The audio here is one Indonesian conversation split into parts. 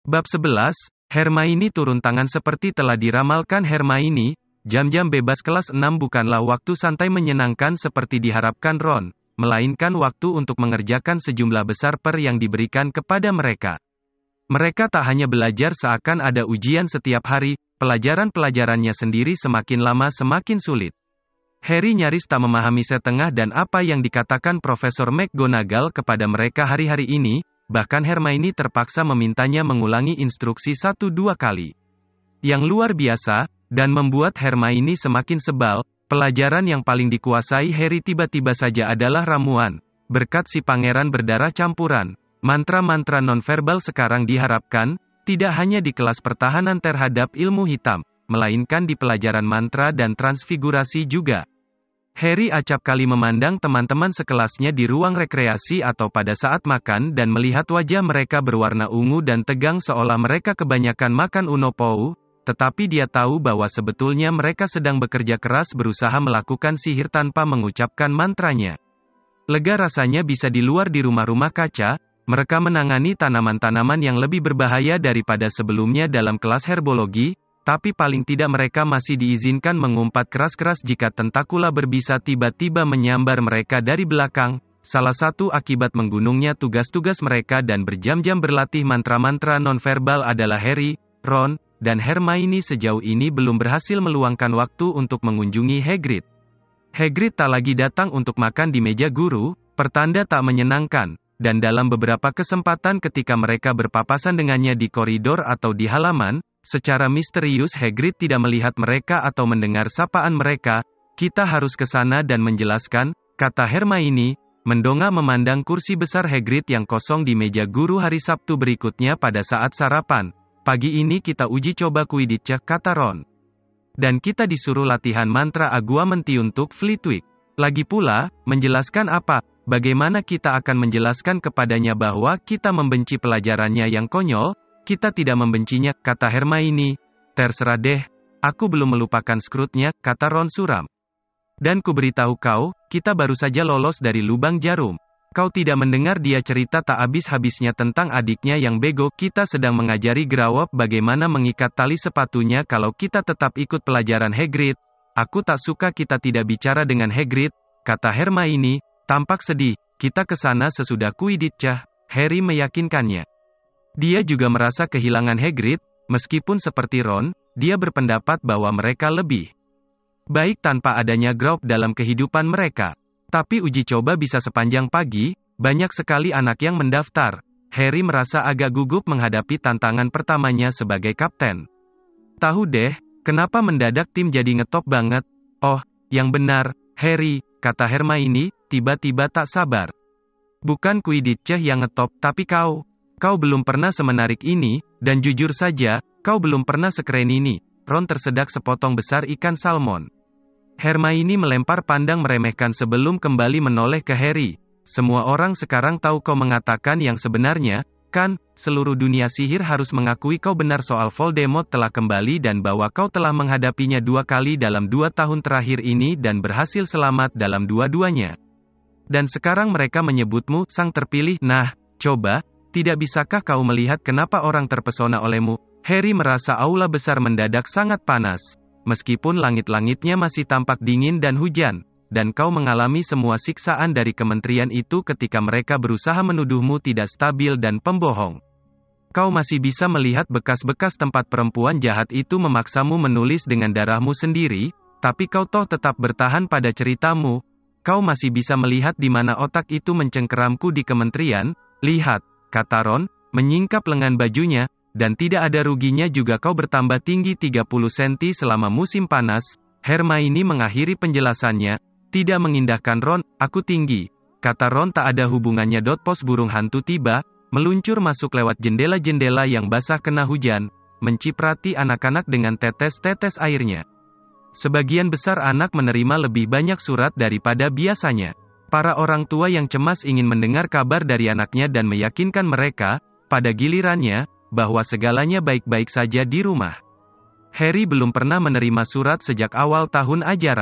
Bab 11, Hermione turun tangan seperti telah diramalkan Hermione, jam-jam bebas kelas 6 bukanlah waktu santai menyenangkan seperti diharapkan Ron, melainkan waktu untuk mengerjakan sejumlah besar per yang diberikan kepada mereka. Mereka tak hanya belajar seakan ada ujian setiap hari, pelajaran-pelajarannya sendiri semakin lama semakin sulit. Harry nyaris tak memahami setengah dan apa yang dikatakan Profesor McGonagall kepada mereka hari-hari ini, bahkan Hermione terpaksa memintanya mengulangi instruksi 1-2 kali. Yang luar biasa, dan membuat Hermione semakin sebal, pelajaran yang paling dikuasai Harry tiba-tiba saja adalah ramuan. Berkat si pangeran berdarah campuran, mantra-mantra nonverbal sekarang diharapkan, tidak hanya di kelas pertahanan terhadap ilmu hitam, melainkan di pelajaran mantra dan transfigurasi juga. Harry acap kali memandang teman-teman sekelasnya di ruang rekreasi atau pada saat makan dan melihat wajah mereka berwarna ungu dan tegang seolah mereka kebanyakan makan unopou, tetapi dia tahu bahwa sebetulnya mereka sedang bekerja keras berusaha melakukan sihir tanpa mengucapkan mantranya. Lega rasanya bisa di luar di rumah-rumah kaca, mereka menangani tanaman-tanaman yang lebih berbahaya daripada sebelumnya dalam kelas herbologi, tapi paling tidak mereka masih diizinkan mengumpat keras-keras jika tentakula berbisa tiba-tiba menyambar mereka dari belakang. Salah satu akibat menggunungnya tugas-tugas mereka dan berjam-jam berlatih mantra-mantra nonverbal adalah Harry, Ron, dan Hermione sejauh ini belum berhasil meluangkan waktu untuk mengunjungi Hagrid. Hagrid tak lagi datang untuk makan di meja guru, pertanda tak menyenangkan, dan dalam beberapa kesempatan ketika mereka berpapasan dengannya di koridor atau di halaman, secara misterius Hagrid tidak melihat mereka atau mendengar sapaan mereka. Kita harus ke sana dan menjelaskan, kata Hermione, mendongak memandang kursi besar Hagrid yang kosong di meja guru hari Sabtu berikutnya pada saat sarapan. Pagi ini kita uji coba Quidditch, kata Ron. Dan kita disuruh latihan mantra Aguamenti untuk Flitwick. Lagi pula, menjelaskan apa? Bagaimana kita akan menjelaskan kepadanya bahwa kita membenci pelajarannya yang konyol? Kita tidak membencinya, kata Hermione. Terserah deh, aku belum melupakan Scrooge-nya, kata Ron suram. Dan kuberitahu kau, kita baru saja lolos dari lubang jarum. Kau tidak mendengar dia cerita tak habis-habisnya tentang adiknya yang bego. Kita sedang mengajari Grawop bagaimana mengikat tali sepatunya kalau kita tetap ikut pelajaran Hagrid. Aku tak suka kita tidak bicara dengan Hagrid, kata Hermione, tampak sedih. Kita ke sana sesudah Quidditch, Harry meyakinkannya. Dia juga merasa kehilangan Hagrid, meskipun seperti Ron, dia berpendapat bahwa mereka lebih baik tanpa adanya Grawp dalam kehidupan mereka. Tapi uji coba bisa sepanjang pagi, banyak sekali anak yang mendaftar. Harry merasa agak gugup menghadapi tantangan pertamanya sebagai kapten. Tahu deh, kenapa mendadak tim jadi ngetop banget? Oh, yang benar, Harry, kata Hermione, tiba-tiba tak sabar. Bukan Quidditch yang ngetop, tapi kau. Kau belum pernah semenarik ini, dan jujur saja, kau belum pernah sekeren ini. Ron tersedak sepotong besar ikan salmon. Hermione melempar pandang meremehkan sebelum kembali menoleh ke Harry. Semua orang sekarang tahu kau mengatakan yang sebenarnya, kan? Seluruh dunia sihir harus mengakui kau benar soal Voldemort telah kembali dan bahwa kau telah menghadapinya 2 kali dalam 2 tahun terakhir ini dan berhasil selamat dalam dua-duanya. Dan sekarang mereka menyebutmu sang terpilih. Nah, coba. Tidak bisakah kau melihat kenapa orang terpesona olehmu? Harry merasa aula besar mendadak sangat panas. Meskipun langit-langitnya masih tampak dingin dan hujan, dan kau mengalami semua siksaan dari kementerian itu ketika mereka berusaha menuduhmu tidak stabil dan pembohong. Kau masih bisa melihat bekas-bekas tempat perempuan jahat itu memaksamu menulis dengan darahmu sendiri, tapi kau toh tetap bertahan pada ceritamu. Kau masih bisa melihat di mana otak itu mencengkeramku di kementerian. Lihat, kata Ron, menyingkap lengan bajunya, dan tidak ada ruginya juga kau bertambah tinggi 30 cm selama musim panas. Hermione mengakhiri penjelasannya, tidak mengindahkan Ron. Aku tinggi, kata Ron tak ada hubungannya. Pos burung hantu tiba, meluncur masuk lewat jendela-jendela yang basah kena hujan, menciprati anak-anak dengan tetes-tetes airnya. Sebagian besar anak menerima lebih banyak surat daripada biasanya. Para orang tua yang cemas ingin mendengar kabar dari anaknya dan meyakinkan mereka, pada gilirannya, bahwa segalanya baik-baik saja di rumah. Harry belum pernah menerima surat sejak awal tahun ajaran.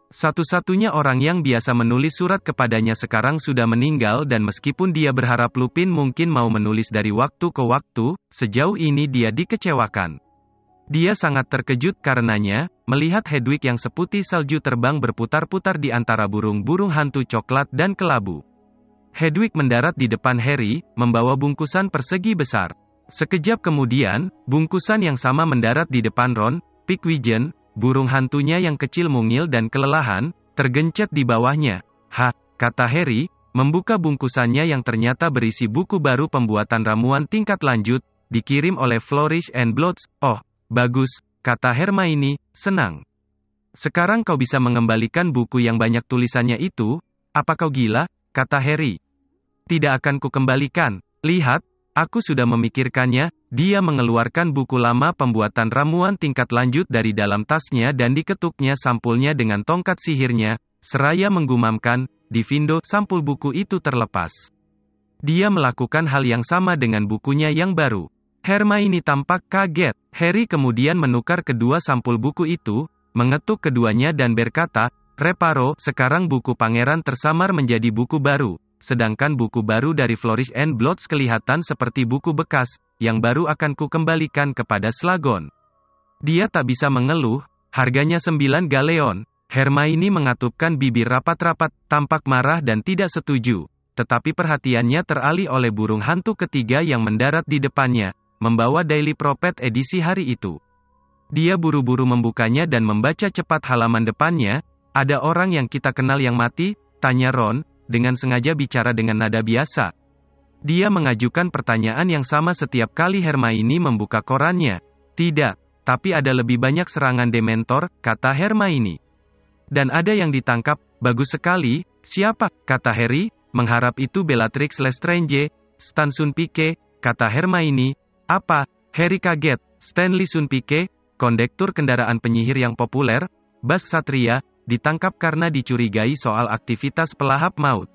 Satu-satunya orang yang biasa menulis surat kepadanya sekarang sudah meninggal dan meskipun dia berharap Lupin mungkin mau menulis dari waktu ke waktu, sejauh ini dia dikecewakan. Dia sangat terkejut karenanya, melihat Hedwig yang seputih salju terbang berputar-putar di antara burung-burung hantu coklat dan kelabu. Hedwig mendarat di depan Harry, membawa bungkusan persegi besar. Sekejap kemudian, bungkusan yang sama mendarat di depan Ron. Pigwidgeon, burung hantunya yang kecil mungil dan kelelahan, tergencet di bawahnya. "Hah," kata Harry, membuka bungkusannya yang ternyata berisi buku baru pembuatan ramuan tingkat lanjut, dikirim oleh Flourish and Blotts. "Oh, bagus," kata Hermione, senang. "Sekarang kau bisa mengembalikan buku yang banyak tulisannya itu. Apa kau gila?" kata Harry. "Tidak akan kukembalikan. Lihat, aku sudah memikirkannya." Dia mengeluarkan buku lama pembuatan ramuan tingkat lanjut dari dalam tasnya dan diketuknya sampulnya dengan tongkat sihirnya, seraya menggumamkan, "Divindo." Sampul buku itu terlepas. Dia melakukan hal yang sama dengan bukunya yang baru. Hermione tampak kaget. Harry kemudian menukar kedua sampul buku itu, mengetuk keduanya dan berkata, "Reparo, sekarang buku pangeran tersamar menjadi buku baru. Sedangkan buku baru dari Flourish and Blotts kelihatan seperti buku bekas, yang baru akan kukembalikan kepada Slughorn." Dia tak bisa mengeluh, harganya 9 galeon. Hermione mengatupkan bibir rapat-rapat, tampak marah dan tidak setuju. Tetapi perhatiannya teralih oleh burung hantu ketiga yang mendarat di depannya, membawa Daily Prophet edisi hari itu. Dia buru-buru membukanya dan membaca cepat halaman depannya. "Ada orang yang kita kenal yang mati?" tanya Ron, dengan sengaja bicara dengan nada biasa. Dia mengajukan pertanyaan yang sama setiap kali Hermione membuka korannya. "Tidak, tapi ada lebih banyak serangan Dementor," kata Hermione. "Dan ada yang ditangkap." "Bagus sekali. Siapa?" kata Harry, mengharap itu Bellatrix Lestrange. "Stan Sunpike," kata Hermione. "Apa?" Harry kaget. Stanley Sunpike, kondektur kendaraan penyihir yang populer, Bas Ksatria, ditangkap karena dicurigai soal aktivitas pelahap maut.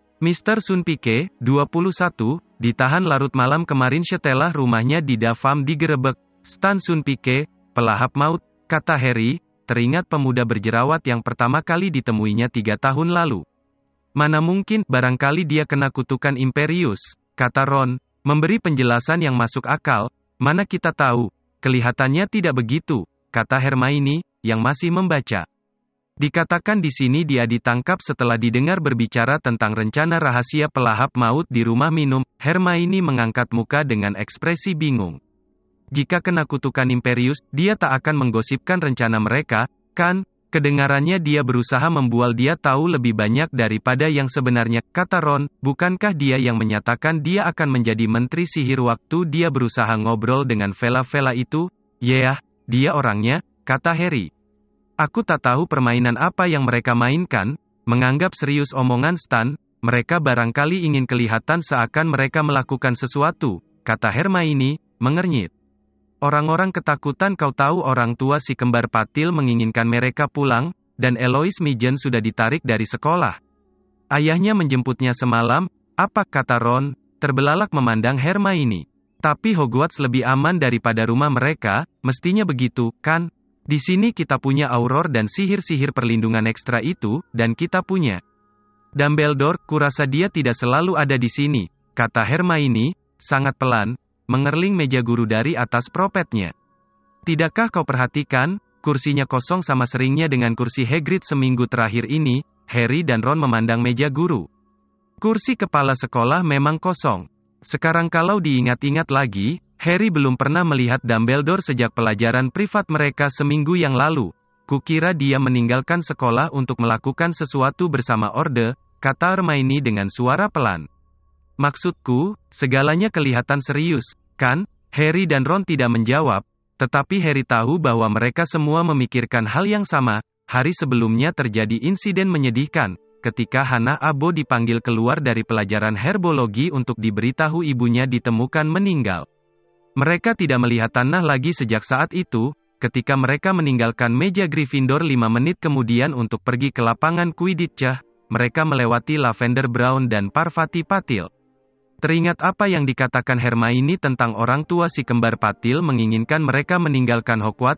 Mr. Sunpike, 21, ditahan larut malam kemarin setelah rumahnya di Davam digerebek. "Stan Sunpike, pelahap maut," kata Harry, teringat pemuda berjerawat yang pertama kali ditemuinya 3 tahun lalu. "Mana mungkin, barangkali dia kena kutukan Imperius," kata Ron, memberi penjelasan yang masuk akal. "Mana kita tahu, kelihatannya tidak begitu," kata Hermione, yang masih membaca. Dikatakan di sini dia ditangkap setelah didengar berbicara tentang rencana rahasia pelahap maut di rumah minum. Hermione mengangkat muka dengan ekspresi bingung. Jika kena kutukan Imperius, dia tak akan menggosipkan rencana mereka, kan? Kedengarannya dia berusaha membual dia tahu lebih banyak daripada yang sebenarnya, kata Ron. "Bukankah dia yang menyatakan dia akan menjadi menteri sihir waktu dia berusaha ngobrol dengan Vela-Vela itu?" "Yah, dia orangnya," kata Harry. "Aku tak tahu permainan apa yang mereka mainkan." Menganggap serius omongan Stan, "Mereka barangkali ingin kelihatan seakan mereka melakukan sesuatu," kata Hermione, mengernyit. "Orang-orang ketakutan. Kau tahu orang tua si kembar Patil menginginkan mereka pulang, dan Eloise Mijen sudah ditarik dari sekolah. Ayahnya menjemputnya semalam." "Apa?" kata Ron, terbelalak memandang Hermione. "Tapi Hogwarts lebih aman daripada rumah mereka, mestinya begitu, kan? Di sini kita punya auror dan sihir-sihir perlindungan ekstra itu, dan kita punya Dumbledore. Kurasa dia tidak selalu ada di sini," kata Hermione, sangat pelan, mengerling meja guru dari atas propetnya. "Tidakkah kau perhatikan, kursinya kosong sama seringnya dengan kursi Hagrid seminggu terakhir ini?" Harry dan Ron memandang meja guru. Kursi kepala sekolah memang kosong. Sekarang kalau diingat-ingat lagi, Harry belum pernah melihat Dumbledore sejak pelajaran privat mereka seminggu yang lalu. "Kukira dia meninggalkan sekolah untuk melakukan sesuatu bersama Orde," kata Hermione dengan suara pelan. "Maksudku, segalanya kelihatan serius, kan?" Harry dan Ron tidak menjawab, tetapi Harry tahu bahwa mereka semua memikirkan hal yang sama. Hari sebelumnya terjadi insiden menyedihkan, ketika Hannah Abo dipanggil keluar dari pelajaran herbologi untuk diberitahu ibunya ditemukan meninggal. Mereka tidak melihat tanah lagi sejak saat itu, ketika mereka meninggalkan meja Gryffindor 5 menit kemudian untuk pergi ke lapangan Quidditch. Mereka melewati Lavender Brown dan Parvati Patil. Teringat apa yang dikatakan Hermione tentang orang tua si kembar Patil menginginkan mereka meninggalkan Hogwarts?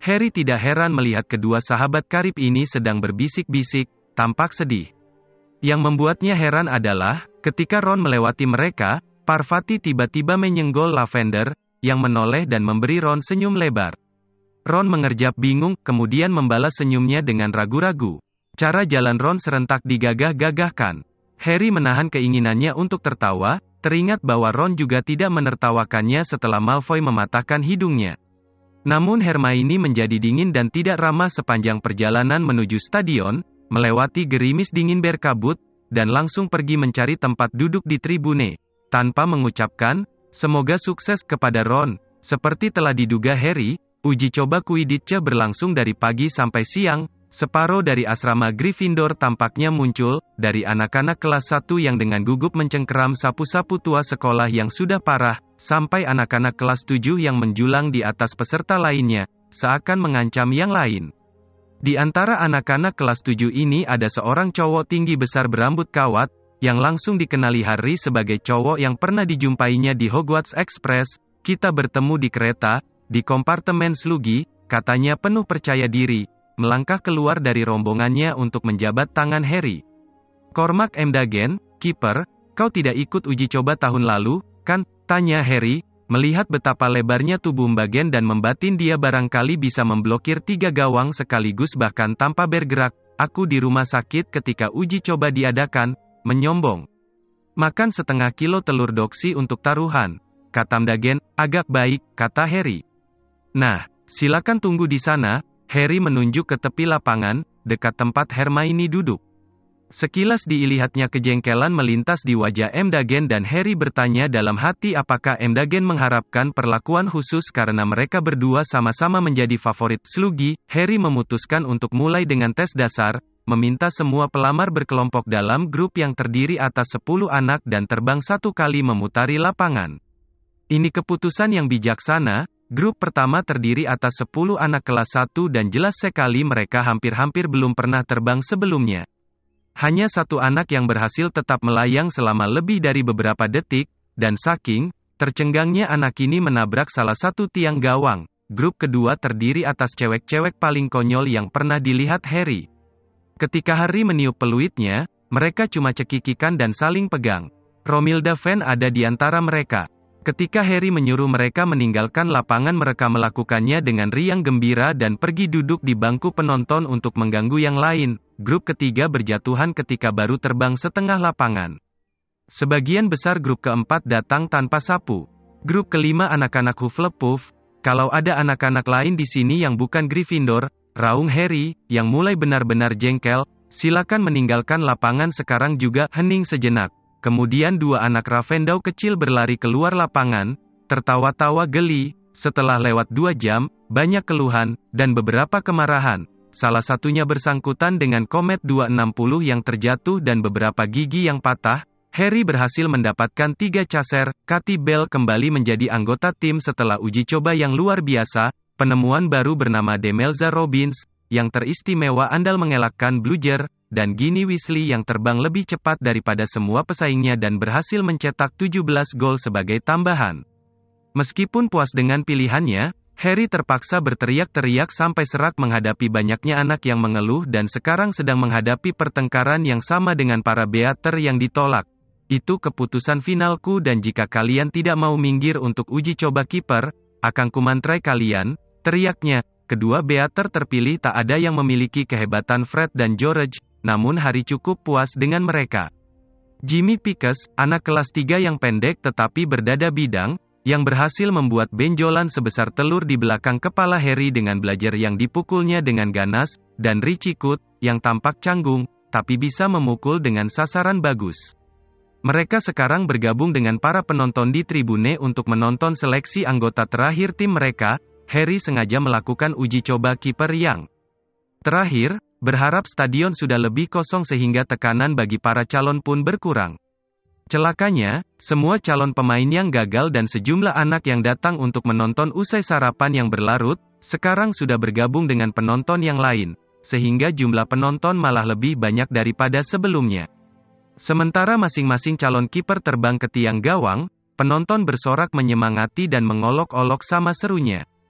Harry tidak heran melihat kedua sahabat karib ini sedang berbisik-bisik, tampak sedih. Yang membuatnya heran adalah, ketika Ron melewati mereka, Parvati tiba-tiba menyenggol Lavender, yang menoleh dan memberi Ron senyum lebar. Ron mengerjap bingung, kemudian membalas senyumnya dengan ragu-ragu. Cara jalan Ron serentak digagah-gagahkan. Harry menahan keinginannya untuk tertawa, teringat bahwa Ron juga tidak menertawakannya setelah Malfoy mematahkan hidungnya. Namun Hermione menjadi dingin dan tidak ramah sepanjang perjalanan menuju stadion, melewati gerimis dingin berkabut, dan langsung pergi mencari tempat duduk di tribune. Tanpa mengucapkan, semoga sukses kepada Ron. Seperti telah diduga Harry, uji coba Quidditch berlangsung dari pagi sampai siang. Separuh dari asrama Gryffindor tampaknya muncul, dari anak-anak kelas 1 yang dengan gugup mencengkeram sapu-sapu tua sekolah yang sudah parah, sampai anak-anak kelas 7 yang menjulang di atas peserta lainnya, seakan mengancam yang lain. Di antara anak-anak kelas 7 ini ada seorang cowok tinggi besar berambut kawat, yang langsung dikenali Harry sebagai cowok yang pernah dijumpainya di Hogwarts Express. Kita bertemu di kereta, di kompartemen Slugi, katanya penuh percaya diri, melangkah keluar dari rombongannya untuk menjabat tangan Harry. Cormac McGonagall, kiper, kau tidak ikut uji coba tahun lalu, kan? Tanya Harry, melihat betapa lebarnya tubuh McGonagall dan membatin dia barangkali bisa memblokir 3 gawang sekaligus bahkan tanpa bergerak. Aku di rumah sakit ketika uji coba diadakan, menyombong. Makan setengah kilo telur doksi untuk taruhan, kata McGonagall. Agak baik, kata Harry. Nah, silakan tunggu di sana. Harry menunjuk ke tepi lapangan, dekat tempat Hermione duduk. Sekilas dilihatnya kejengkelan melintas di wajah McGonagall dan Harry bertanya dalam hati apakah McGonagall mengharapkan perlakuan khusus karena mereka berdua sama-sama menjadi favorit Slugi. Harry memutuskan untuk mulai dengan tes dasar, meminta semua pelamar berkelompok dalam grup yang terdiri atas 10 anak dan terbang 1 kali memutari lapangan. Ini keputusan yang bijaksana. Grup pertama terdiri atas 10 anak kelas 1 dan jelas sekali mereka hampir-hampir belum pernah terbang sebelumnya. Hanya 1 anak yang berhasil tetap melayang selama lebih dari beberapa detik, dan saking tercenggangnya anak ini menabrak salah satu tiang gawang. Grup kedua terdiri atas cewek-cewek paling konyol yang pernah dilihat Harry. Ketika Harry meniup peluitnya, mereka cuma cekikikan dan saling pegang. Romilda Van ada di antara mereka. Ketika Harry menyuruh mereka meninggalkan lapangan, mereka melakukannya dengan riang gembira dan pergi duduk di bangku penonton untuk mengganggu yang lain. Grup ketiga berjatuhan ketika baru terbang setengah lapangan. Sebagian besar grup keempat datang tanpa sapu. Grup kelima anak-anak Hufflepuff. Kalau ada anak-anak lain di sini yang bukan Gryffindor, raung Harry, yang mulai benar-benar jengkel, silakan meninggalkan lapangan sekarang juga. Hening sejenak. Kemudian 2 anak Ravenclaw kecil berlari keluar lapangan, tertawa-tawa geli. Setelah lewat 2 jam, banyak keluhan, dan beberapa kemarahan. Salah satunya bersangkutan dengan Komet 260 yang terjatuh dan beberapa gigi yang patah. Harry berhasil mendapatkan 3 caser. Katie Bell kembali menjadi anggota tim setelah uji coba yang luar biasa. Penemuan baru bernama Demelza Robbins, yang teristimewa andal mengelakkan Bludger, dan Ginny Weasley yang terbang lebih cepat daripada semua pesaingnya dan berhasil mencetak 17 gol sebagai tambahan. Meskipun puas dengan pilihannya, Harry terpaksa berteriak-teriak sampai serak menghadapi banyaknya anak yang mengeluh dan sekarang sedang menghadapi pertengkaran yang sama dengan para beater yang ditolak. Itu keputusan finalku dan jika kalian tidak mau minggir untuk uji coba kiper, akan kumantrai kalian, teriaknya. Kedua beater terpilih tak ada yang memiliki kehebatan Fred dan George, namun Harry cukup puas dengan mereka. Jimmy Pickes, anak kelas 3 yang pendek tetapi berdada bidang, yang berhasil membuat benjolan sebesar telur di belakang kepala Harry dengan belajar yang dipukulnya dengan ganas, dan Richie Coot, yang tampak canggung, tapi bisa memukul dengan sasaran bagus. Mereka sekarang bergabung dengan para penonton di tribune untuk menonton seleksi anggota terakhir tim mereka. Harry sengaja melakukan uji coba kiper yang terakhir, berharap stadion sudah lebih kosong sehingga tekanan bagi para calon pun berkurang. Celakanya, semua calon pemain yang gagal dan sejumlah anak yang datang untuk menonton usai sarapan yang berlarut, sekarang sudah bergabung dengan penonton yang lain, sehingga jumlah penonton malah lebih banyak daripada sebelumnya. Sementara masing-masing calon kiper terbang ke tiang gawang, penonton bersorak menyemangati dan mengolok-olok sama serunya.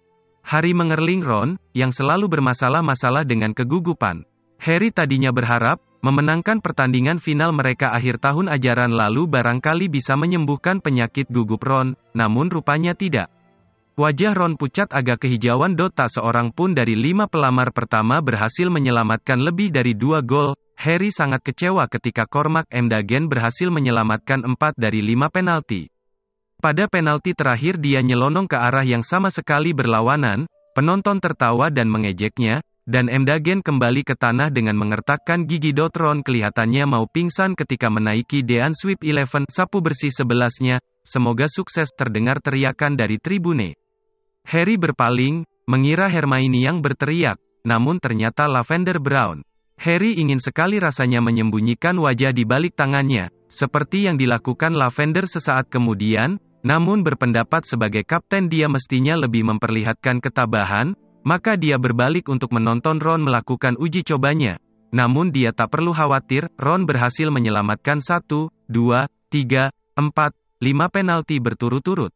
Hari mengerling Ron, yang selalu bermasalah-masalah dengan kegugupan. Harry tadinya berharap, memenangkan pertandingan final mereka akhir tahun ajaran lalu barangkali bisa menyembuhkan penyakit gugup Ron, namun rupanya tidak. Wajah Ron pucat agak kehijauan. Tak seorang pun dari 5 pelamar pertama berhasil menyelamatkan lebih dari 2 gol. Harry sangat kecewa ketika Cormac McGann berhasil menyelamatkan 4 dari 5 penalti. Pada penalti terakhir dia nyelonong ke arah yang sama sekali berlawanan, penonton tertawa dan mengejeknya, dan McGann kembali ke tanah dengan mengertakkan gigi. Ron kelihatannya mau pingsan ketika menaiki Dean Sweep 11, sapu bersih 11-nya, semoga sukses, terdengar teriakan dari tribune. Harry berpaling, mengira Hermione yang berteriak, namun ternyata Lavender Brown. Harry ingin sekali rasanya menyembunyikan wajah di balik tangannya, seperti yang dilakukan Lavender sesaat kemudian, namun berpendapat sebagai kapten dia mestinya lebih memperlihatkan ketabahan, maka dia berbalik untuk menonton Ron melakukan uji cobanya. Namun dia tak perlu khawatir, Ron berhasil menyelamatkan 1, 2, 3, 4, 5 penalti berturut-turut.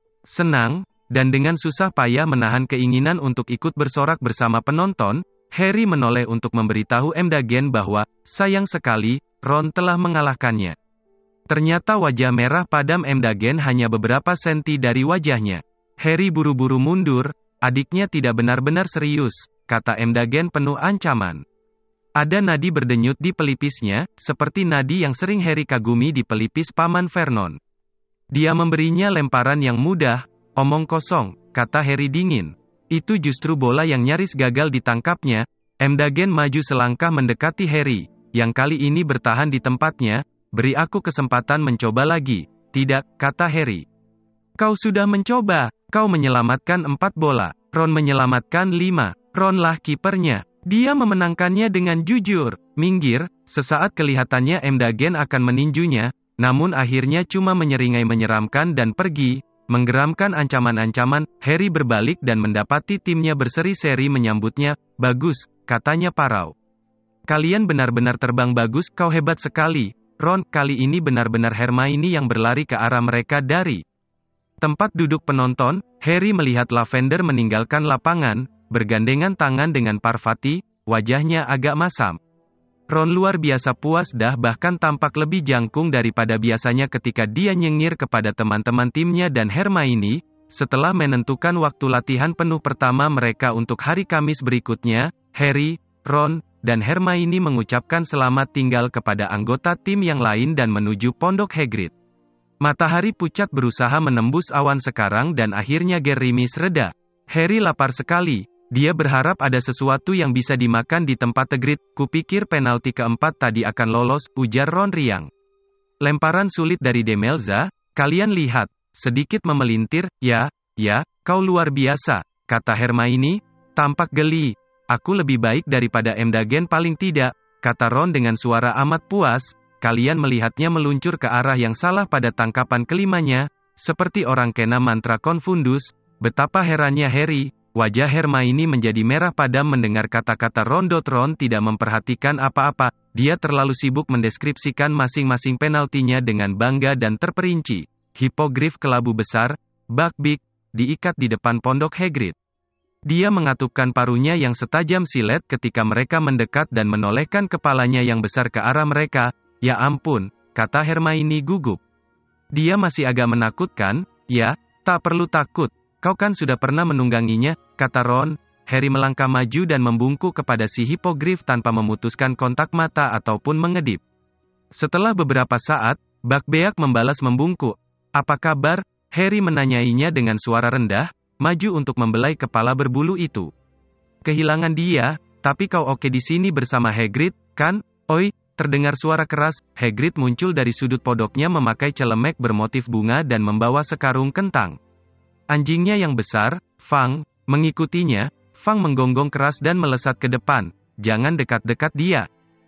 Senang, dan dengan susah payah menahan keinginan untuk ikut bersorak bersama penonton, Harry menoleh untuk memberitahu McGann bahwa, sayang sekali, Ron telah mengalahkannya. Ternyata wajah merah padam McGann hanya beberapa senti dari wajahnya. Harry buru-buru mundur, adiknya tidak benar-benar serius, kata McGann penuh ancaman. Ada nadi berdenyut di pelipisnya, seperti nadi yang sering Harry kagumi di pelipis Paman Vernon. Dia memberinya lemparan yang mudah, omong kosong, kata Harry dingin. Itu justru bola yang nyaris gagal ditangkapnya. McGann maju selangkah mendekati Harry, yang kali ini bertahan di tempatnya. Beri aku kesempatan mencoba lagi. Tidak, kata Harry. Kau sudah mencoba. Kau menyelamatkan 4 bola. Ron menyelamatkan 5. Ronlah kipernya. Dia memenangkannya dengan jujur. Minggir, sesaat kelihatannya McGann akan meninjunya, namun akhirnya cuma menyeringai menyeramkan dan pergi, menggeramkan ancaman-ancaman. Harry berbalik dan mendapati timnya berseri-seri menyambutnya. Bagus, katanya parau. Kalian benar-benar terbang bagus, kau hebat sekali. Ron, kali ini benar-benar Hermione yang berlari ke arah mereka dari tempat duduk penonton. Harry melihat Lavender meninggalkan lapangan, bergandengan tangan dengan Parvati, wajahnya agak masam. Ron luar biasa puas bahkan tampak lebih jangkung daripada biasanya ketika dia nyengir kepada teman-teman timnya dan Hermione, setelah menentukan waktu latihan penuh pertama mereka untuk hari Kamis berikutnya. Harry, Ron, dan Hermione mengucapkan selamat tinggal kepada anggota tim yang lain dan menuju pondok Hagrid. Matahari pucat berusaha menembus awan sekarang dan akhirnya gerimis reda. Harry lapar sekali. Dia berharap ada sesuatu yang bisa dimakan di tempat Hagrid. Kupikir penalti keempat tadi akan lolos, ujar Ron riang. Lemparan sulit dari Demelza, kalian lihat, sedikit memelintir. Ya, kau luar biasa, kata Hermione, tampak geli. Aku lebih baik daripada McGann paling tidak, kata Ron dengan suara amat puas. Kalian melihatnya meluncur ke arah yang salah pada tangkapan kelimanya, seperti orang kena mantra Confundus. Betapa herannya Harry, wajah Hermione menjadi merah padam mendengar kata-kata Ron. Ron tidak memperhatikan apa-apa, dia terlalu sibuk mendeskripsikan masing-masing penaltinya dengan bangga dan terperinci. Hipogrif kelabu besar, Buckbeak, diikat di depan pondok Hagrid. Dia mengatupkan paruhnya yang setajam silet ketika mereka mendekat dan menolehkan kepalanya yang besar ke arah mereka. Ya ampun, kata Hermione gugup. Dia masih agak menakutkan. Ya, tak perlu takut. Kau kan sudah pernah menungganginya, kata Ron. Harry melangkah maju dan membungkuk kepada si hipogrif tanpa memutuskan kontak mata ataupun mengedip. Setelah beberapa saat, Buckbeak membalas membungkuk. Apa kabar? Harry menanyainya dengan suara rendah, maju untuk membelai kepala berbulu itu. Kehilangan dia, tapi kau oke di sini bersama Hagrid, kan? Oi, terdengar suara keras. Hagrid muncul dari sudut podoknya memakai celemek bermotif bunga dan membawa sekarung kentang. Anjingnya yang besar, Fang, mengikutinya. Fang menggonggong keras dan melesat ke depan. Jangan dekat-dekat dia.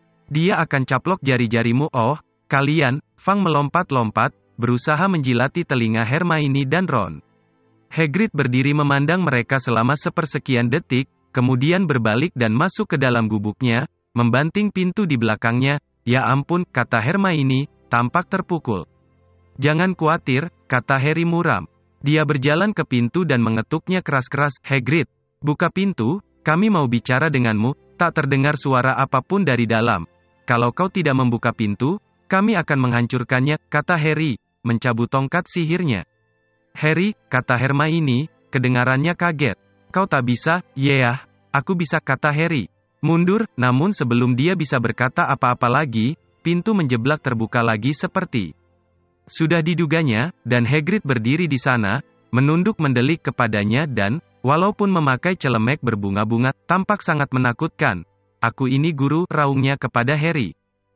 Dia akan caplok jari-jarimu. Oh, kalian, Fang melompat-lompat, berusaha menjilati telinga Hermione dan Ron. Hagrid berdiri memandang mereka selama sepersekian detik, kemudian berbalik dan masuk ke dalam gubuknya, membanting pintu di belakangnya. Ya ampun, kata Hermione, tampak terpukul. Jangan khawatir, kata Harry muram. Dia berjalan ke pintu dan mengetuknya keras-keras. Hagrid, buka pintu, kami mau bicara denganmu. Tak terdengar suara apapun dari dalam. Kalau kau tidak membuka pintu, kami akan menghancurkannya, kata Harry, mencabut tongkat sihirnya. Harry, kata Hermione, kedengarannya kaget. Kau tak bisa, yeah, aku bisa, kata Harry. Mundur, namun sebelum dia bisa berkata apa-apa lagi, pintu menjeblak terbuka lagi seperti sudah diduganya, dan Hagrid berdiri di sana, menunduk mendelik kepadanya dan, walaupun memakai celemek berbunga-bunga, tampak sangat menakutkan. Aku ini guru, raungnya kepada Harry.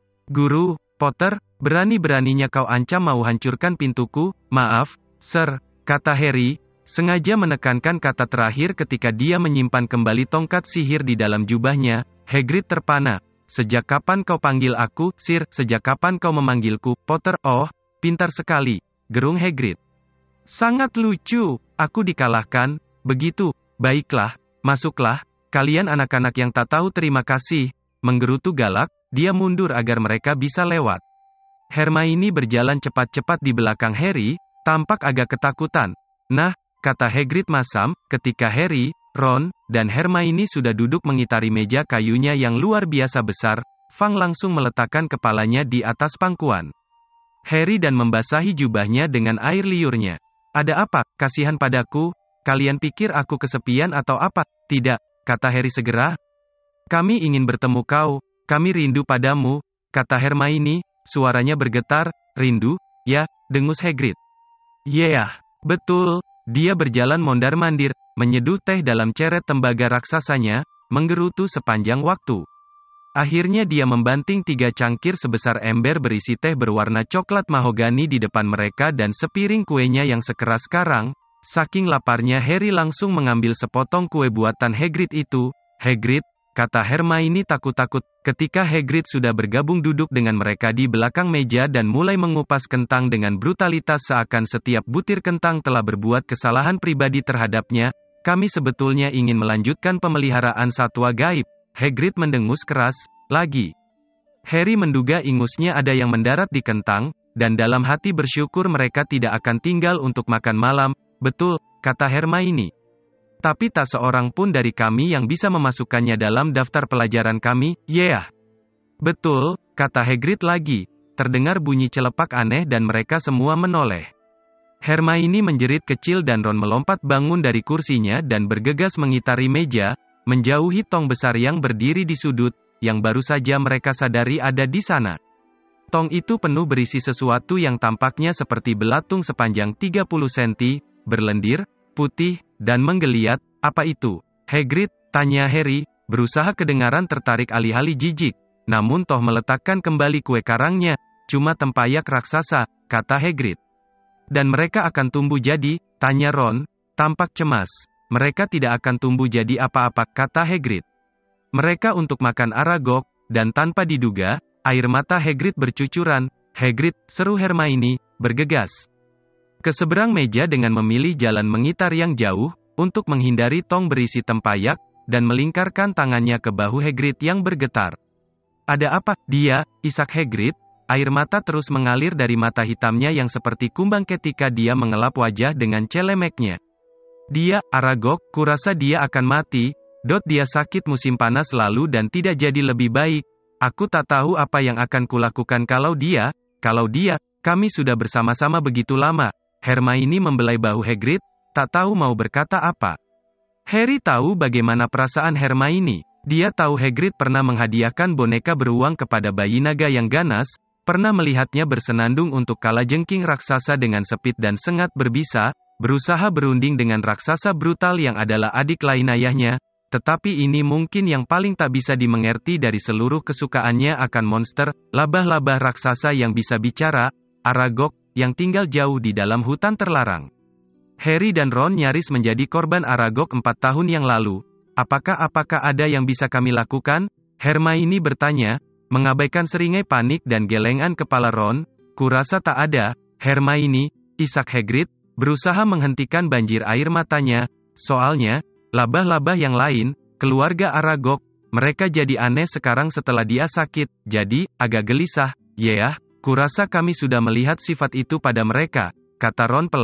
Guru, Potter, berani-beraninya kau ancam mau hancurkan pintuku? Maaf, Sir, kata Harry, sengaja menekankan kata terakhir ketika dia menyimpan kembali tongkat sihir di dalam jubahnya. Hagrid terpana. Sejak kapan kau panggil aku, Sir? Sejak kapan kau memanggilku, Potter? Oh, pintar sekali, gerung Hagrid. Sangat lucu, aku dikalahkan, begitu, baiklah, masuklah, kalian anak-anak yang tak tahu terima kasih, menggerutu galak, dia mundur agar mereka bisa lewat. Hermione berjalan cepat-cepat di belakang Harry, tampak agak ketakutan. Nah, kata Hagrid masam, ketika Harry, Ron, dan Hermione sudah duduk mengitari meja kayunya yang luar biasa besar, Fang langsung meletakkan kepalanya di atas pangkuan Harry dan membasahi jubahnya dengan air liurnya. Ada apa, kasihan padaku? Kalian pikir aku kesepian atau apa? Tidak, kata Harry segera. Kami ingin bertemu kau, kami rindu padamu, kata Hermione, suaranya bergetar. Rindu? Ya, dengus Hagrid. Yeah, betul, dia berjalan mondar-mandir, menyeduh teh dalam ceret tembaga raksasanya, menggerutu sepanjang waktu. Akhirnya dia membanting 3 cangkir sebesar ember berisi teh berwarna coklat mahogani di depan mereka dan sepiring kuenya yang sekeras karang. Saking laparnya Harry langsung mengambil sepotong kue buatan Hagrid itu. Hagrid, kata Hermione takut-takut, ketika Hagrid sudah bergabung duduk dengan mereka di belakang meja dan mulai mengupas kentang dengan brutalitas seakan setiap butir kentang telah berbuat kesalahan pribadi terhadapnya. Kami sebetulnya ingin melanjutkan pemeliharaan satwa gaib. Hagrid mendengus keras, lagi. Harry menduga ingusnya ada yang mendarat di kentang, dan dalam hati bersyukur mereka tidak akan tinggal untuk makan malam. Betul, kata Hermione. Tapi tak seorang pun dari kami yang bisa memasukkannya dalam daftar pelajaran kami, yeah. Betul, kata Hagrid lagi. Terdengar bunyi celepak aneh dan mereka semua menoleh. Hermione menjerit kecil dan Ron melompat bangun dari kursinya dan bergegas mengitari meja, menjauhi tong besar yang berdiri di sudut, yang baru saja mereka sadari ada di sana. Tong itu penuh berisi sesuatu yang tampaknya seperti belatung sepanjang 30 cm, berlendir, putih, dan menggeliat. Apa itu? Hagrid, tanya Harry, berusaha kedengaran tertarik alih-alih jijik. Namun toh meletakkan kembali kue karangnya, cuma tempayak raksasa, kata Hagrid. Dan mereka akan tumbuh jadi, tanya Ron, tampak cemas. Mereka tidak akan tumbuh jadi apa-apa, kata Hagrid. Mereka untuk makan Aragog, dan tanpa diduga, air mata Hagrid bercucuran. Hagrid, seru Hermione, bergegas ke seberang meja dengan memilih jalan mengitar yang jauh, untuk menghindari tong berisi tempayak, dan melingkarkan tangannya ke bahu Hagrid yang bergetar. Ada apa? Dia, isak Hagrid, air mata terus mengalir dari mata hitamnya yang seperti kumbang ketika dia mengelap wajah dengan celemeknya. Dia, Aragog, kurasa dia akan mati. Dia sakit musim panas lalu dan tidak jadi lebih baik. Aku tak tahu apa yang akan kulakukan kalau dia, kami sudah bersama-sama begitu lama. Hermione membelai bahu Hagrid, tak tahu mau berkata apa. Harry tahu bagaimana perasaan Hermione. Dia tahu Hagrid pernah menghadiahkan boneka beruang kepada bayi naga yang ganas, pernah melihatnya bersenandung untuk kalajengking raksasa dengan sepit dan sengat berbisa, berusaha berunding dengan raksasa brutal yang adalah adik lain ayahnya, tetapi ini mungkin yang paling tak bisa dimengerti dari seluruh kesukaannya akan monster, labah-labah raksasa yang bisa bicara, Aragog, yang tinggal jauh di dalam hutan terlarang. Harry dan Ron nyaris menjadi korban Aragog 4 tahun yang lalu. Apakah ada yang bisa kami lakukan? Hermione bertanya, mengabaikan seringai panik dan gelengan kepala Ron. Kurasa tak ada, Hermione, isak Hagrid, berusaha menghentikan banjir air matanya. Soalnya, labah-labah yang lain, keluarga Aragog, mereka jadi aneh sekarang setelah dia sakit, jadi, agak gelisah. Yeah, kurasa kami sudah melihat sifat itu pada mereka, kata Ron pelan.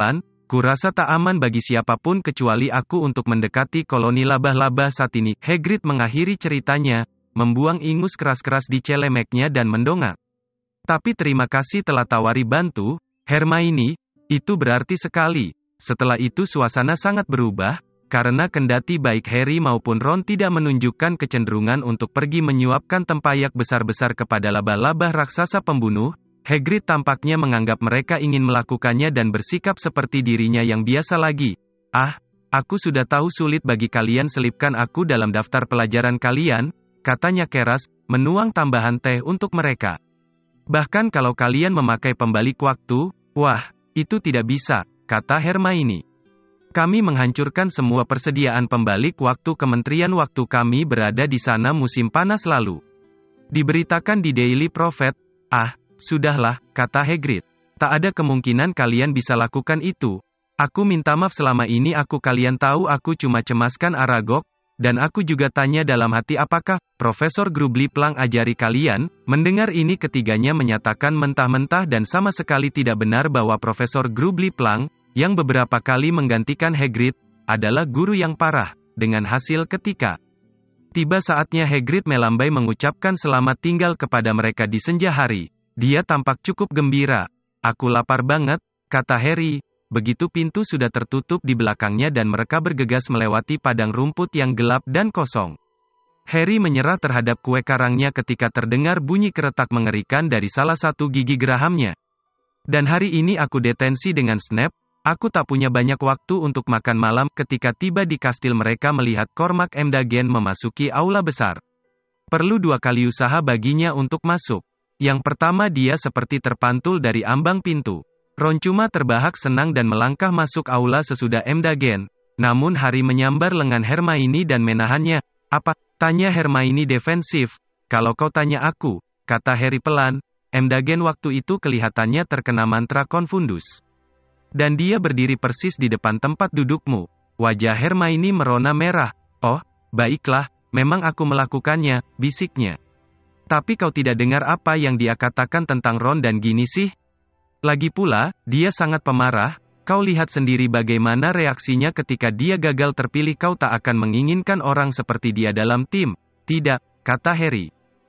Kurasa tak aman bagi siapapun kecuali aku untuk mendekati koloni laba-laba saat ini. Hagrid mengakhiri ceritanya, membuang ingus keras-keras di celemeknya dan mendongak. Tapi terima kasih telah tawari bantu, Hermione, itu berarti sekali. Setelah itu suasana sangat berubah, karena kendati baik Harry maupun Ron tidak menunjukkan kecenderungan untuk pergi menyuapkan tempayak besar-besar kepada laba-laba raksasa pembunuh, Hagrid tampaknya menganggap mereka ingin melakukannya dan bersikap seperti dirinya yang biasa lagi. Ah, aku sudah tahu sulit bagi kalian selipkan aku dalam daftar pelajaran kalian, katanya keras, menuang tambahan teh untuk mereka. Bahkan kalau kalian memakai pembalik waktu, wah, itu tidak bisa, kata Hermione. Kami menghancurkan semua persediaan pembalik waktu kementerian waktu kami berada di sana musim panas lalu. Diberitakan di Daily Prophet, ah, sudahlah, kata Hagrid. Tak ada kemungkinan kalian bisa lakukan itu. Aku minta maaf selama ini kalian tahu aku cuma cemaskan Aragog, dan aku juga tanya dalam hati apakah Profesor Grubbly Plunk ajari kalian. Mendengar ini ketiganya menyatakan mentah-mentah dan sama sekali tidak benar bahwa Profesor Grubbly Plunk, yang beberapa kali menggantikan Hagrid, adalah guru yang parah. Dengan hasil ketika tiba saatnya Hagrid melambai mengucapkan selamat tinggal kepada mereka di senja hari, dia tampak cukup gembira. Aku lapar banget, kata Harry. Begitu pintu sudah tertutup di belakangnya dan mereka bergegas melewati padang rumput yang gelap dan kosong. Harry menyerah terhadap kue karangnya ketika terdengar bunyi keretak mengerikan dari salah satu gigi gerahamnya. Dan hari ini aku detensi dengan Snape, aku tak punya banyak waktu untuk makan malam. Ketika tiba di kastil mereka melihat Cormac McGonagall memasuki aula besar. Perlu 2 kali usaha baginya untuk masuk. Yang pertama dia seperti terpantul dari ambang pintu. Ron cuma terbahak senang dan melangkah masuk aula sesudah McGonagall. Namun Harry menyambar lengan Hermione dan menahannya. Apa? Tanya Hermione defensif. Kalau kau tanya aku, kata Harry pelan. McGonagall waktu itu kelihatannya terkena mantra Confundus. Dan dia berdiri persis di depan tempat dudukmu. Wajah Hermione merona merah. Oh, baiklah, memang aku melakukannya, bisiknya. Tapi kau tidak dengar apa yang dia katakan tentang Ron dan Ginny sih? Lagi pula, dia sangat pemarah, kau lihat sendiri bagaimana reaksinya ketika dia gagal terpilih. Kau tak akan menginginkan orang seperti dia dalam tim. Tidak, kata Harry.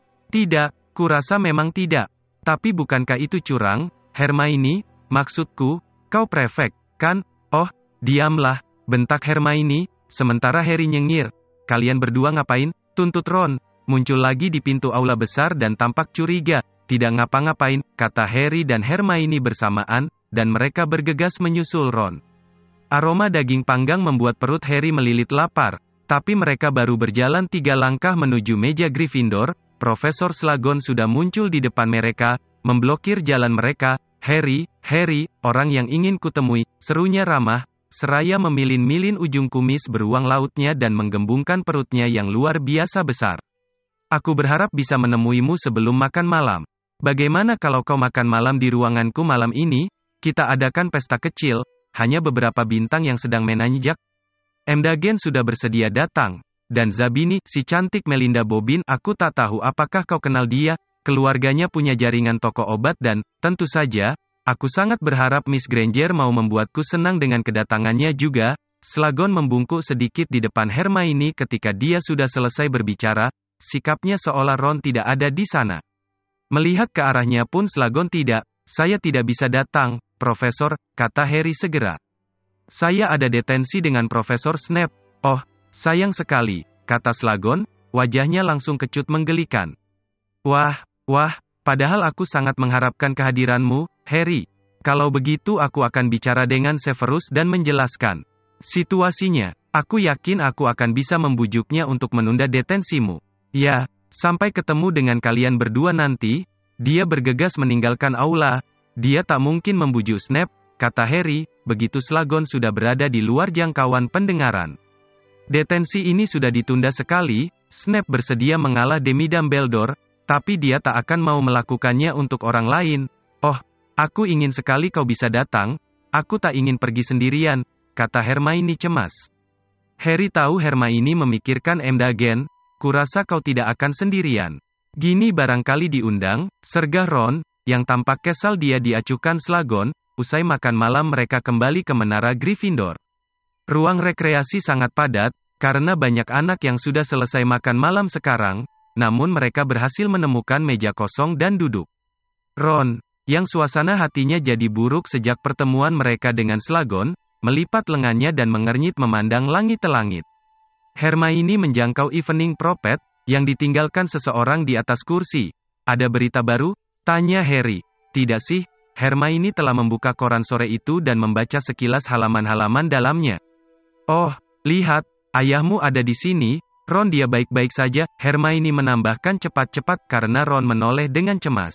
Tidak, kurasa memang tidak. Tapi bukankah itu curang, Hermione? Maksudku, kau prefek, kan? Oh, diamlah, bentak Hermione, sementara Harry nyengir. Kalian berdua ngapain? Tuntut Ron. Muncul lagi di pintu aula besar dan tampak curiga. Tidak ngapa-ngapain, kata Harry dan Hermione bersamaan, dan mereka bergegas menyusul Ron. Aroma daging panggang membuat perut Harry melilit lapar, tapi mereka baru berjalan 3 langkah menuju meja Gryffindor. Profesor Slughorn sudah muncul di depan mereka, memblokir jalan mereka. Harry, orang yang ingin kutemui, serunya ramah, seraya memilin-milin ujung kumis beruang lautnya dan menggembungkan perutnya yang luar biasa besar. Aku berharap bisa menemuimu sebelum makan malam. Bagaimana kalau kau makan malam di ruanganku malam ini? Kita adakan pesta kecil, hanya beberapa bintang yang sedang menanjak. McGonagall sudah bersedia datang. Dan Zabini, si cantik Melinda Bobbin, aku tak tahu apakah kau kenal dia. Keluarganya punya jaringan toko obat dan, tentu saja, aku sangat berharap Miss Granger mau membuatku senang dengan kedatangannya juga. Slughorn membungkuk sedikit di depan Hermione ketika dia sudah selesai berbicara, sikapnya seolah Ron tidak ada di sana. Melihat ke arahnya pun Slughorn tidak. Saya tidak bisa datang, Profesor, kata Harry segera. Saya ada detensi dengan Profesor Snape. Oh, sayang sekali, kata Slughorn, wajahnya langsung kecut menggelikan. Wah, padahal aku sangat mengharapkan kehadiranmu, Harry. Kalau begitu aku akan bicara dengan Severus dan menjelaskan situasinya. Aku yakin aku akan bisa membujuknya untuk menunda detensimu. Ya. Sampai ketemu dengan kalian berdua nanti. Dia bergegas meninggalkan aula. Dia tak mungkin membujuk Snape, kata Harry, begitu Slughorn sudah berada di luar jangkauan pendengaran. Detensi ini sudah ditunda sekali. Snape bersedia mengalah demi Dumbledore, tapi dia tak akan mau melakukannya untuk orang lain. Oh, aku ingin sekali kau bisa datang. Aku tak ingin pergi sendirian, kata Hermione cemas. Harry tahu Hermione memikirkan McGonagall. Kurasa kau tidak akan sendirian. Ginny barangkali diundang, sergah Ron. yang tampak kesal dia diacuhkan Slughorn. Usai makan malam mereka kembali ke menara Gryffindor. Ruang rekreasi sangat padat, karena banyak anak yang sudah selesai makan malam sekarang, namun mereka berhasil menemukan meja kosong dan duduk. Ron, yang suasana hatinya jadi buruk sejak pertemuan mereka dengan Slughorn, melipat lengannya dan mengernyit memandang langit-langit. Hermione menjangkau evening propet, yang ditinggalkan seseorang di atas kursi. Ada berita baru? Tanya Harry. Tidak sih, Hermione telah membuka koran sore itu dan membaca sekilas halaman-halaman dalamnya. Oh, lihat, ayahmu ada di sini. Ron, dia baik-baik saja, Hermione menambahkan cepat-cepat karena Ron menoleh dengan cemas.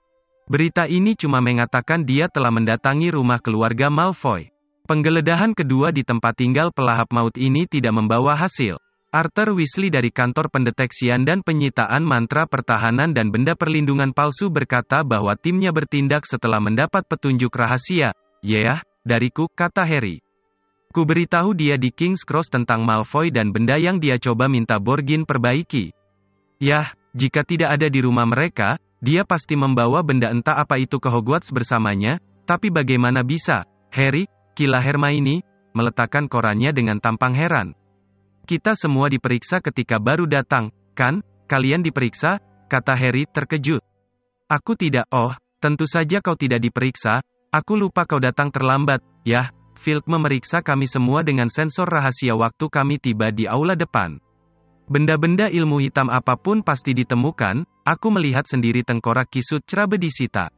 Berita ini cuma mengatakan dia telah mendatangi rumah keluarga Malfoy. Penggeledahan kedua di tempat tinggal pelahap maut ini tidak membawa hasil. Arthur Weasley dari kantor pendeteksian dan penyitaan mantra pertahanan dan benda perlindungan palsu berkata bahwa timnya bertindak setelah mendapat petunjuk rahasia. Yah, dariku, kata Harry. Ku beritahu dia di King's Cross tentang Malfoy dan benda yang dia coba minta Borgin perbaiki. Yah, jika tidak ada di rumah mereka, dia pasti membawa benda entah apa itu ke Hogwarts bersamanya, tapi bagaimana bisa, Harry? Kila Hermione, meletakkan korannya dengan tampang heran. Kita semua diperiksa ketika baru datang, kan? Kalian diperiksa? Kata Harry terkejut. Aku tidak, oh, tentu saja kau tidak diperiksa, aku lupa kau datang terlambat, yah, Filch memeriksa kami semua dengan sensor rahasia waktu kami tiba di aula depan. Benda-benda ilmu hitam apapun pasti ditemukan, aku melihat sendiri tengkorak kisut Cerabe disita.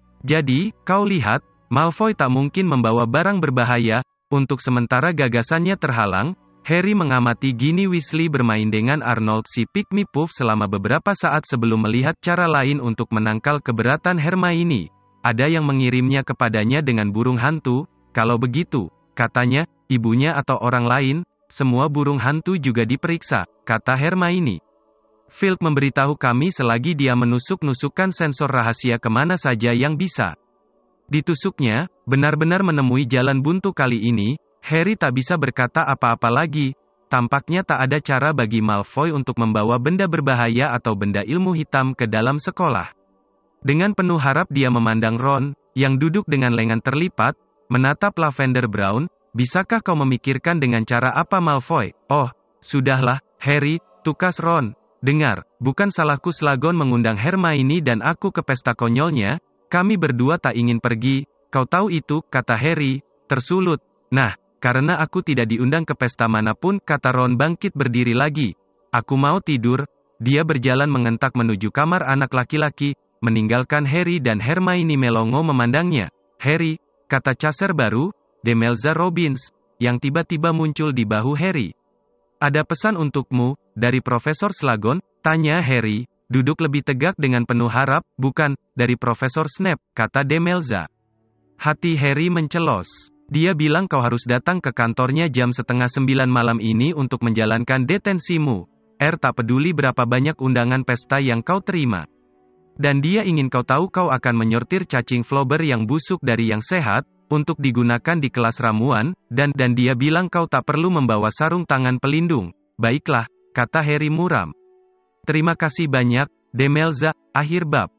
Jadi, kau lihat, Malfoy tak mungkin membawa barang berbahaya. Untuk sementara gagasannya terhalang, Harry mengamati Ginny Weasley bermain dengan Arnold si Pygmy Puff selama beberapa saat sebelum melihat cara lain untuk menangkal keberatan Hermione. Ada yang mengirimnya kepadanya dengan burung hantu. Kalau begitu, katanya, ibunya atau orang lain, semua burung hantu juga diperiksa, kata Hermione. Filch memberitahu kami selagi dia menusuk-nusukkan sensor rahasia kemana saja yang bisa. Ditusuknya, benar-benar menemui jalan buntu kali ini, Harry tak bisa berkata apa-apa lagi. Tampaknya tak ada cara bagi Malfoy untuk membawa benda berbahaya atau benda ilmu hitam ke dalam sekolah. Dengan penuh harap dia memandang Ron, yang duduk dengan lengan terlipat, menatap Lavender Brown. Bisakah kau memikirkan dengan cara apa Malfoy? Oh, sudahlah, Harry, tukas Ron. Dengar, bukan salahku Slughorn mengundang Hermione dan aku ke pesta konyolnya. Kami berdua tak ingin pergi, kau tahu itu, kata Harry, tersulut. Nah, karena aku tidak diundang ke pesta manapun, kata Ron bangkit berdiri lagi. Aku mau tidur. Dia berjalan mengentak menuju kamar anak laki-laki, meninggalkan Harry dan Hermione melongo memandangnya. Harry, kata caser baru, Demelza Robbins, yang tiba-tiba muncul di bahu Harry. Ada pesan untukmu, dari Profesor Slughorn, tanya Harry. Duduk lebih tegak dengan penuh harap, bukan, dari Profesor Snape, kata Demelza. Hati Harry mencelos. Dia bilang kau harus datang ke kantornya jam 8:30 malam ini untuk menjalankan detensimu. Tak peduli berapa banyak undangan pesta yang kau terima. Dan dia ingin kau tahu kau akan menyortir cacing Flobber yang busuk dari yang sehat, untuk digunakan di kelas ramuan, dan dia bilang kau tak perlu membawa sarung tangan pelindung. Baiklah, kata Harry muram. Terima kasih banyak, Demelza. Akhir bab.